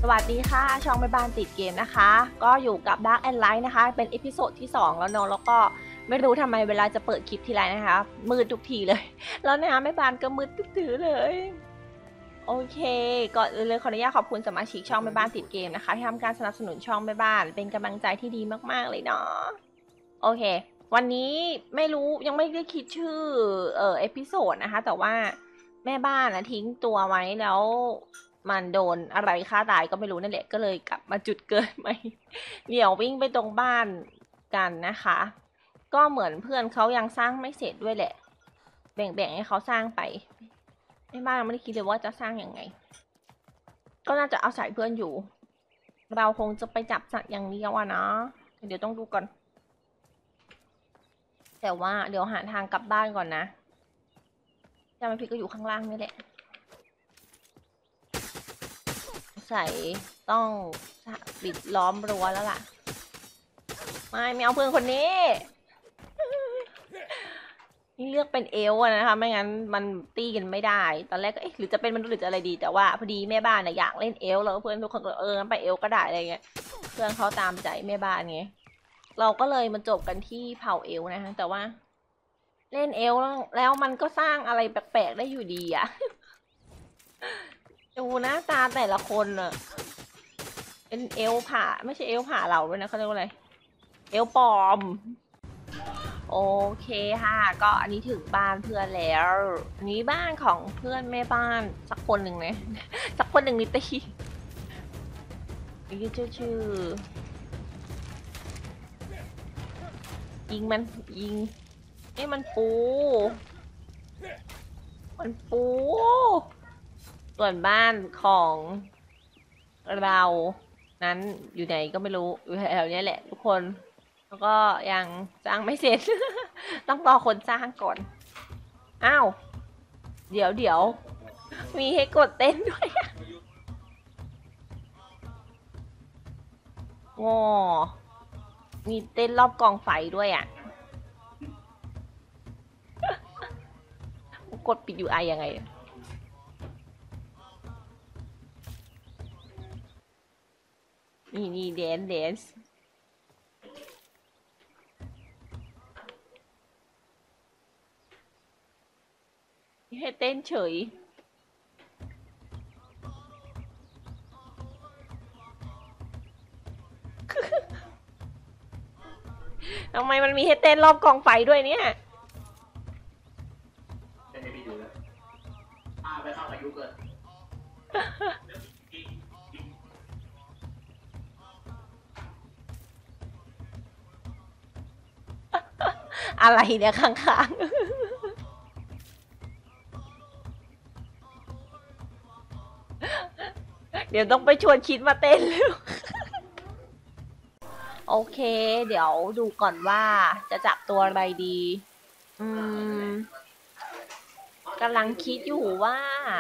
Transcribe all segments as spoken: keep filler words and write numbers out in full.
วัสดีค่ะช่องแม่บ้านติดเกมนะคะก็อยู่กับ Dark and Light นะคะเป็นเอพิโซดที่สองแล้วเนาะแล้วก็ไม่รู้ทำไมเวลาจะเปิดคลิปทีไรนะคะมืดทุกทีเลยแล้วนะคะแม่บ้านก็มืดตื้อเลยโอเคก่อนอื่นเลยขออนุญาตขอบคุณสมาชิกช่องแม่บ้านติดเกมนะคะที่ทำการสนับสนุนช่องแม่บ้านเป็นกำลังใจที่ดีมากๆเลยเนาะโอเควันนี้ไม่รู้ยังไม่ได้คิดชื่อเอ่อเอพิโซดนะคะแต่ว่าแม่บ้านนะทิ้งตัวไว้แล้วมันโดนอะไรฆ่าตายก็ไม่รู้นั่นแหละก็เลยกลับมาจุดเกิดใหม่เดี๋ยววิ่งไปตรงบ้านกันนะคะก็เหมือนเพื่อนเขายังสร้างไม่เสร็จด้วยแหละแบ่งๆให้เขาสร้างไปแม่บ้านไม่ได้คิดเลยว่าจะสร้างยังไงก็น่าจะเอาใส่เพื่อนอยู่เราคงจะไปจับสัตว์อย่างเดียวอะนะเดี๋ยวต้องดูก่อนแต่ว่าเดี๋ยวหาทางกลับบ้านก่อนนะจำไม่ผิดก็อยู่ข้างล่างนี่แหละใส่ต้องปิดล้อมรั้วแล้วล่ะไม่ไม่เอาเพื่อนคนนี้นี่เลือกเป็นเอลนะคะไม่งั้นมันตีกันไม่ได้ตอนแรกก็เอ๊ะหรือจะเป็นมนุษย์หรือจะอะไรดีแต่ว่าพอดีแม่บ้านเนี่ยอยากเล่นเอลแล้วเพื่อนทุกคนก็เออไปเอลก็ได้อะไรเงี้ยเพื่อนเขาตามใจแม่บ้านไงเราก็เลยมาจบกันที่เผ่าเอลนะคะแต่ว่าเล่นเอลแล้วมันก็สร้างอะไรแปลกๆได้อยู่ดีอะดูหน้าตาแต่ละคนอะเป็นเอลผ่าไม่ใช่เอลผ่าเราด้วยนะเขาเรียกว่าอะไรเอลปลอมโอเคค่ะก็อันนี้ถึงบ้านเพื่อนแล้วอันนี้บ้านของเพื่อนแม่บ้านสักคนหนึ่งนะสักคนหนึ่งนิตียืดชื่อชื่อยิงมันยิงนี่มันปูมันปูส่วนบ้านของเรานั้นอยู่ไหนก็ไม่รู้อยู่แถวนี้แหละทุกคนแล้วก็ยังสร้างไม่เสร็จ ต้องรอคนสร้างก่อนอ้าวเดี๋ยวเดี๋ยวมีให้กดเต้นด้วยงอมีเต้นรอบกองไฟด้วยอ่ะกดปิดยูไอยังไงนี่นี่แดนแดนซ์ให้เต้นเฉยทำไมมันมีให้เต้นรอบกองไฟด้วยเนี่ยอะไรเนี่ยข้างๆเดี๋ยวต้องไปชวนคิดมาเต้นแล้วโอเคเดี๋ยวดูก่อนว่าจะจับตัวอะไรดีอืมกำลังคิดอยู่ว่า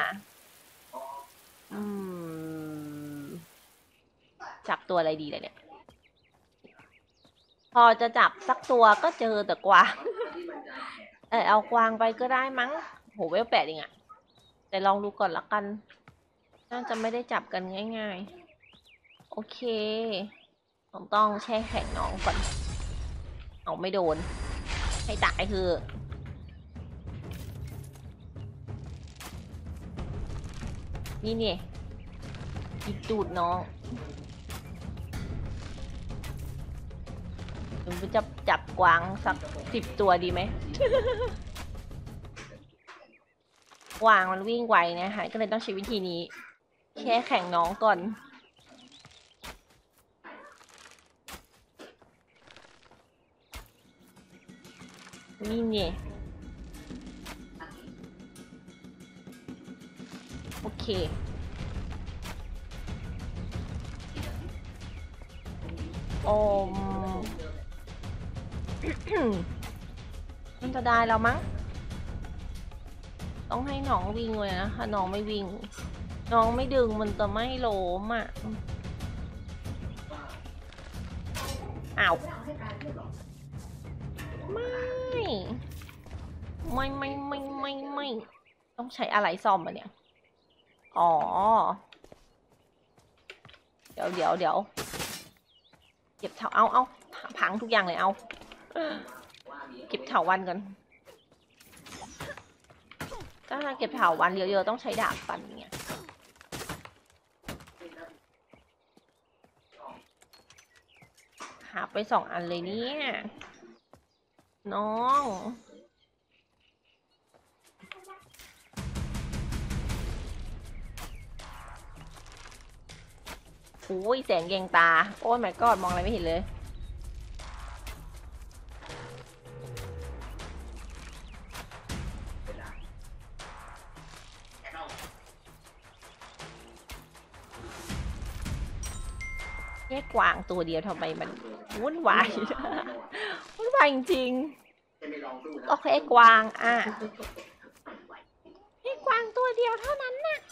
อืมจับตัวอะไรดีเลยเนี่ยพอจะจับสักตัวก็เจอแต่กวางเออเอากวางไปก็ได้มั้งโหเวลแปดเองอะแต่ลองดูก่อนละกันน่าจะไม่ได้จับกันง่ายๆโอเคผมต้องแช่แข็งน้องก่อนเอาไม่โดนให้ตายคือนี่เนี่ยอีกจูดน้องมันจะจับกวางสักสิบตัวดีไหม กวางมันวิ่งไวนะคะก็เลยต้องใช้วิธีนี้แค่แข่งน้องก่อนนี่เนี่ยโอเคโอม มันจะได้แล้วมั้งต้องให้น้องวิ่งเลยนะถ้าน้องไม่วิ่งน้องไม่ดึงมันจะไม่ล้มอ่ะอ้าวไม่ไม่ไม่ไม่ไม่ไม่ต้องใช้อะไรซ่อมอ่ะเนี่ยอ๋อเดี๋ยวเดี๋ยวเดี๋ยวเก็บเถาเอาเอาพังทุกอย่างเลยเอาเก็บเถาวันกันถ้าเก็บเถาวันเยอะๆต้องใช้ดาบฟันเนี่ยหาไปสองอันเลยเนี่ยน้องโอ้ยแสงแยงตาโอ้ย my god มองอะไรไม่เห็นเลยแค่กวางตัวเดียวทำไมมันวุ่นวายวุ่นวายจริงๆโอเคกวางอ่ะแค่กวางตัวเดียวเท่านั้นน่ะ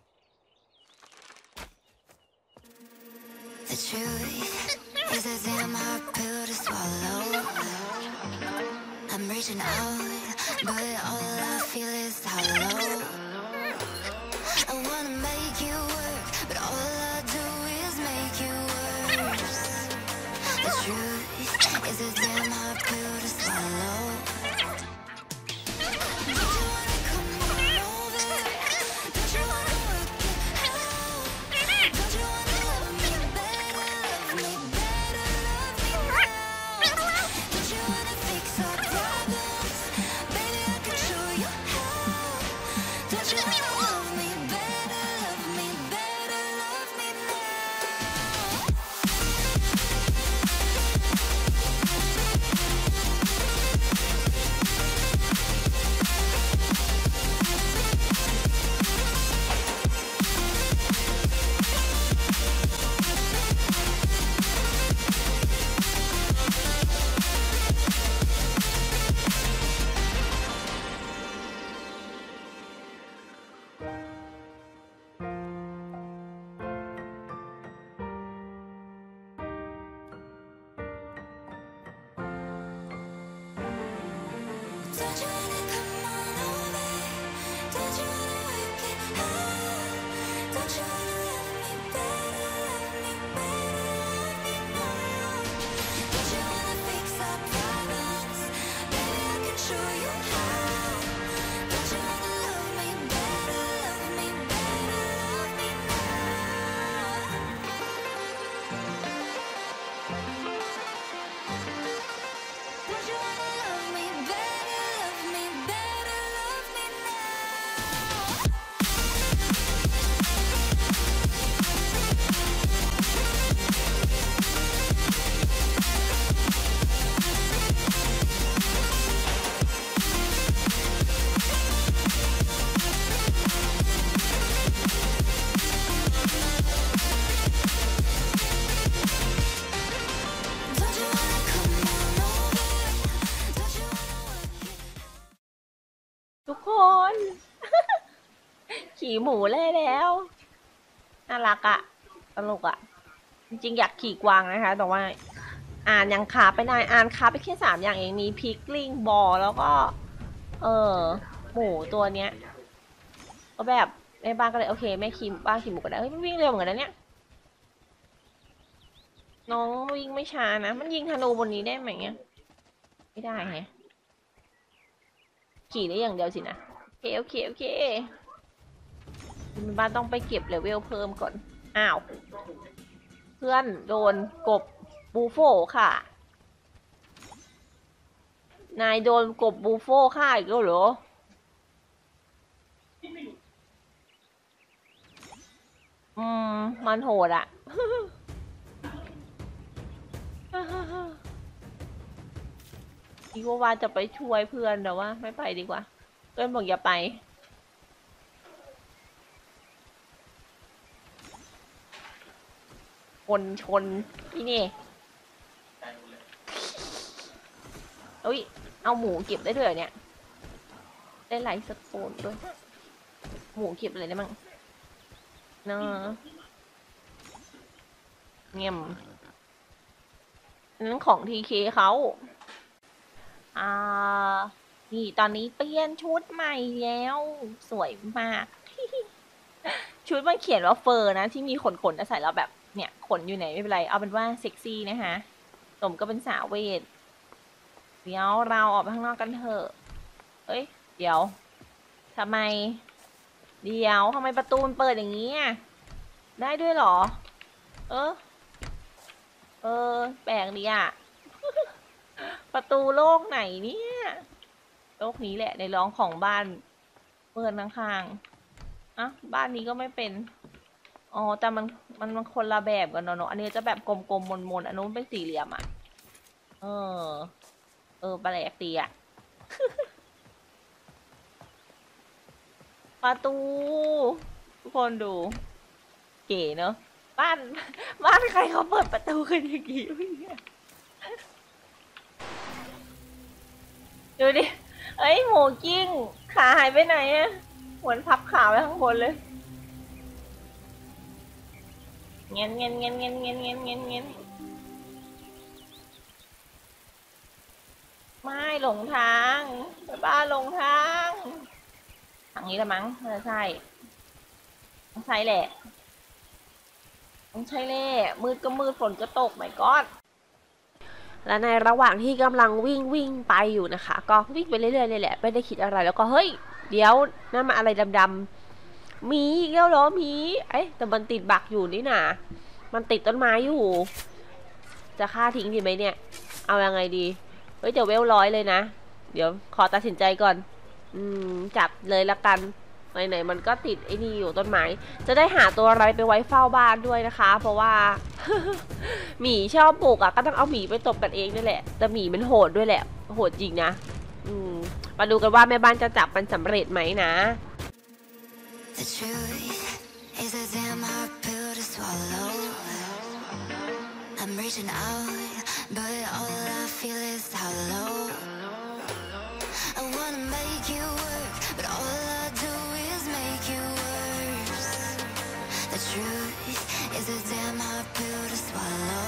The truth is a damn hard pill to swallow. I'm reaching out, but all I feel is hollow. I wanna make you work, but all I do is make you worse. The truth is a damn hard pill to swallow. Don't you wanna come on over? Don't you wanna work it out? Don't you wanna love me better, love me better, love me now? Don't you wanna fix our problems? Baby, I can show you how. Don't you wanna love me better, love me better, love me now? ทุกคน ขี่หมูเล่แล้วน่ารักอะตลกอะจริงๆอยากขี่กวางนะคะแต่ว่าอ่านยังคาไปได้อ่านคาไปแค่สามอย่างเองมีพิกลิงบอลแล้วก็เออหมูตัวเนี้ยก็แบบในบ้านก็เลยโอเคแม่ขี่บ้านขี่หมูก็ได้เฮ้ยมันวิ่งเร็วเหมือนกันนะเนี่ยน้องวิ่งไม่ช้านะมันยิงธนูบนนี้ได้ไหมเนี่ยไม่ได้ไงขี่ได้อย่างเดียวสินะโอเคโอเคโอเคบ้านต้องไปเก็บเลเวลเพิ่มก่อนอ้าวเพื่อนโดนกบบูโฟค่ะนายโดนกบบูโฟฆ่าอีกแล้วเหรออืมมันโหดอะอีกว่าจะไปช่วยเพื่อนแต่ว่าไม่ไปดีกว่าเพื่อนบอกอย่าไปชนชนนี่นี่เอ้ยเอาหมูเก็บได้ด้วยเนี่ยได้ไลท์สโตนด้วยหมูเก็บอะไรได้มั่งเนาะเงียบนั้นของทีเคเขาอ่านี่ตอนนี้เปลี่ยนชุดใหม่แล้วสวยมาก ชุดมันเขียนว่าเฟอร์นะที่มีขนๆใส่แล้วแบบเนี่ยขนอยู่ไหนไม่เป็นไรเอาเป็นว่าเซ็กซี่นะคะสมก็เป็นสาวเวทเดี๋ยวเราออกไปข้างนอกกันเถอะเอ้ยเดี๋ยวทำไมเดี๋ยวทำไมประตูมันเปิดอย่างนี้อ่ะได้ด้วยเหรอเออเออแปลกดีอ่ะ ประตูโลกไหนเนี่ยโลกนี้แหละในร้องของบ้านเปิดข้างๆอ่ะบ้านนี้ก็ไม่เป็นอ๋อแต่มันมันมันคนละแบบกันเนาะอันนี้จะแบบกลมๆมนๆอันนู้นเป็นสี่เหลี่ยมอ่ะเออเออแปลกดีอ่ะ ประตูทุกคนดูเก๋เนอะบ้านบ้านใครเขาเปิดประตูกันอย่างนี้วะเนี่ยดูดิเอ้ยหมูกิ้งขาหายไปไหนอะเหมือนพับขาไว้ข้างบนเลยเงี้ยเงี้ยเงี้ยเงี้ยเงี้ยเงี้ยเงี้ยเงี้ยไม่หลงทางบ้านหลงทางทางนี้ละมั้งเออใช่ต้องใช่แหละต้องใช่แหละมืดก็มืดฝนก็ตกไม่กอด และในระหว่างที่กำลังวิ่งวิ่งไปอยู่นะคะ ก็วิ่งไปเรื่อยๆเลยแหละไม่ได้คิดอะไรแล้วก็เฮ้ยเดี๋ยวนั่นมาอะไรดำๆมีอีกแล้วเหรอมีเอ๊ะแต่มันติดบักอยู่นี่นะมันติดต้นไม้อยู่จะฆ่าทิ้งดีไหมเนี่ยเอายังไงดีเฮ้ยเดี๋ยวเวลร้อยเลยนะเดี๋ยวขอตัดสินใจก่อนอืมจับเลยละกันไหนๆมันก็ติดไอ้นี่อยู่ต้นไม้จะได้หาตัวอะไรไปไว้เฝ้าบ้านด้วยนะคะ เพราะว่า หมีชอบบุกอ่ะก็ต้องเอาหมีไปตบกันเองนี่แหละแต่หมีมันโหดด้วยแหละโหดจริงนะอืมมาดูกันว่าแม่บ้านจะจับมันสำเร็จไหมนะ The truth is a damn hard pill to swallow. I'm reaching out, but all I feel is hollow. I wanna make you work, but all I do is make you worse. The truth is a damn hard pill to swallow.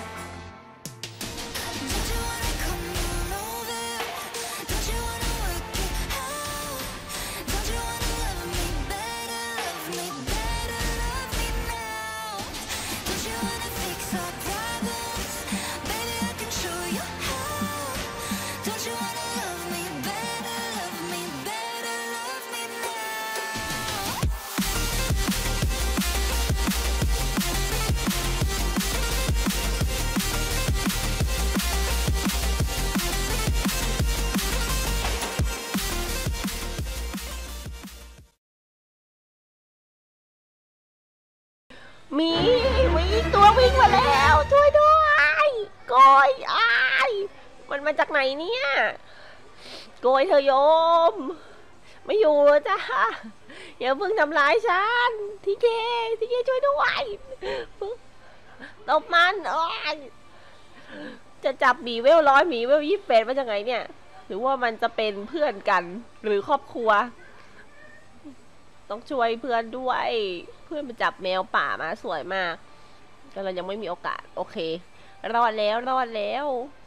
Don't you wanna come on over? Don't you wanna work it out? Don't you wanna love me better, love me better, love me now? Don't you wanna fix our problems? Baby, I can show you how. Don't you wanna love me better, love me better, love me now? มีมีตัววิ่งมาแล้วช่วยด้วยโกยอ้ายมันมาจากไหนเนี่ยโกยเธอโยมไม่อยู่จ้าอย่าเพิ่งทำร้ายฉันทีเคทีเคช่วยด้วยตบมันโอ้ยจะจับหมีเวลร้อยหมีเวลยี่สิบแปดมาจากไหนเนี่ยหรือว่ามันจะเป็นเพื่อนกันหรือครอบครัวต้องช่วยเพื่อนด้วยเพื่อนมาจับแมวป่ามาสวยมากก็เรายังไม่มีโอกาสโอเครอดแล้วรอดแล้ว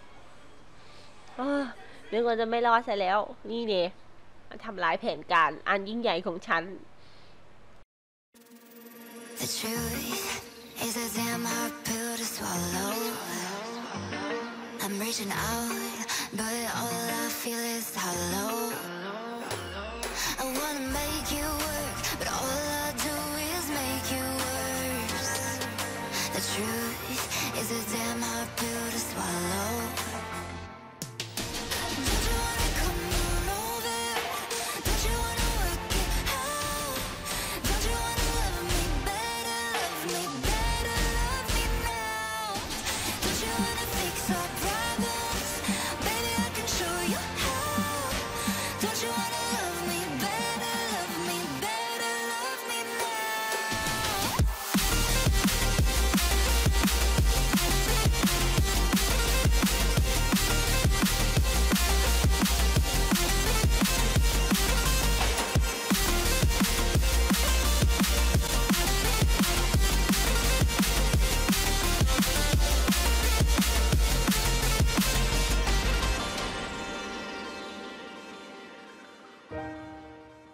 นึกว่าจะไม่รอดซะแล้วนี่เนี่ยมันทำร้ายแผนการอันยิ่งใหญ่ของฉัน The truth is a damn hard pill to swallow. I'm reaching out, but all I feel is hollow. I wanna make you work, but all I do is make you worse. The truth is a damn hard pill to swallow. Don't you wanna come on over? Don't you wanna work it out? Don't you wanna love me better, love me better, love me now? Don't you wanna fix our problems? Baby, I can show you how. Don't you wanna love me better, love me better, love me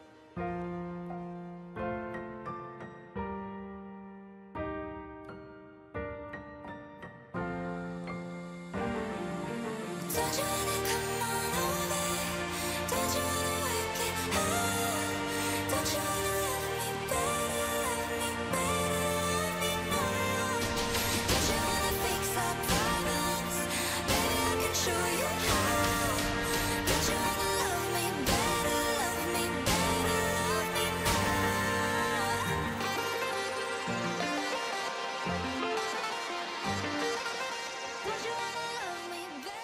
now? Don't you wanna come on over? Don't you wanna work it out? Don't you wanna love me better, love me better, love me now? Don't you wanna fix our problems? Maybe I can show you how. Don't you wanna love me better, love me better, love me now? Don't you wanna love me better?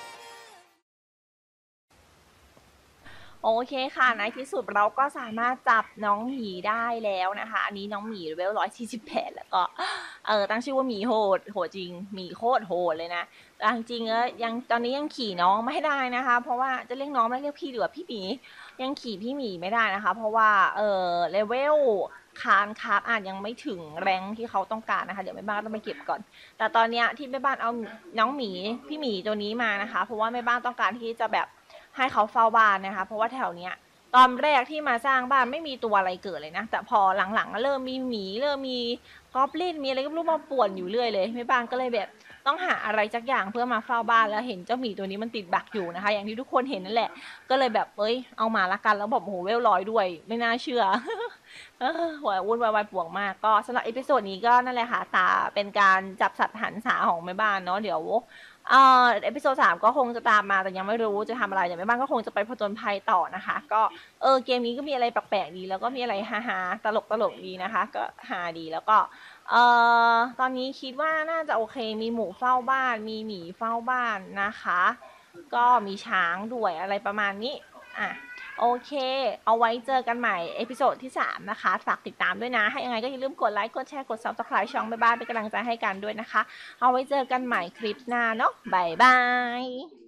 โอเคค่ะในที่สุดเราก็สามารถจับน้องหมีได้แล้วนะคะ อันนี้น้องหมีเลเวลร้อยสี่สิบแปดแล้วก็เออตั้งชื่อว่าหมีโหดโหดจริงหมีโคตรโหดเลยนะแต่จริงๆแล้วยังตอนนี้ยังขี่น้องไม่ได้นะคะ เพราะว่าจะเรียกน้องไม่เรียกพี่หรือว่าพี่หมียังขี่พี่หมีไม่ได้นะคะ เพราะว่าเออเลเวลคานคาร์บอาจยังไม่ถึงแรงที่เขาต้องการนะคะเดี๋ยวแม่บ้านต้องไปเก็บก่อน แต่ตอนเนี้ยที่แม่บ้านเอาน้องหมีพี่หมีตัวนี้มานะคะ เพราะว่าแม่บ้านต้องการที่จะแบบให้เขาเฝ้าบ้านนะคะ เพราะว่าแถวเนี้ยตอนแรกที่มาสร้างบ้านไม่มีตัวอะไรเกิดเลยนะ แต่พอหลังๆเริ่มมีหมีเริ่มมีกอบลินมีอะไรก็ไม่รู้มาป่วนอยู่เรื่อยเลยแม่บ้านก็เลยแบบต้องหาอะไรสักอย่างเพื่อมาเฝ้าบ้านแล้วเห็นเจ้าหมีตัวนี้มันติดบักอยู่นะคะ อย่างที่ทุกคนเห็นนั่นแหละ ก็เลยแบบเอ้ยเอามาละกันแล้วบอกโอ้โหเวลร้อยด้วยไม่น่าเชื่อ เออหัววุ่นวายวายป่วงมากก็สำหรับเอพิโซดนี้ก็นั่นแหละค่ะตาเป็นการจับสัตว์หันษาของแม่บ้านเนาะเดี๋ยวเอ่อเอพิโซดสามก็คงจะตามมาแต่ยังไม่รู้จะทำอะไรเดี๋ยวแม่บ้านก็คงจะไปผจญภัยต่อนะคะ ก็เออเกมนี้ก็มีอะไรแปลกๆดีแล้วก็มีอะไรฮาๆตลกตลกๆดีนะคะ ก็ฮาดีแล้วก็เอ่อตอนนี้คิดว่าน่าจะโอเคมีหมูเฝ้าบ้านมีหมีเฝ้าบ้านนะคะ ก็มีช้างด้วยอะไรประมาณนี้อ่ะ โอเค เอาไว้เจอกันใหม่เอพิโซดที่สามนะคะ ฝากติดตามด้วยนะ ให้ยังไงก็อย่าลืมกดไลค์ กดแชร์ กด ซับสไครบ์ ช่องบ๊ายบายเป็นกำลังใจให้กันด้วยนะคะ เอาไว้เจอกันใหม่คลิปหน้าเนาะบายบาย